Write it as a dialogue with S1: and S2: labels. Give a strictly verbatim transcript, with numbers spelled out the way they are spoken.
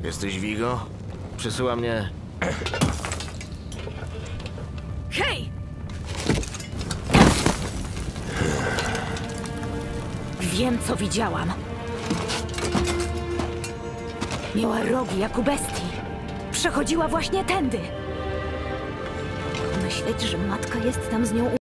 S1: Jesteś Vigo? Przysyła mnie...
S2: Hej! Wiem, co widziałam. Miała rogi jak u bestii. Przechodziła właśnie tędy. Myśleć, że matka jest tam z nią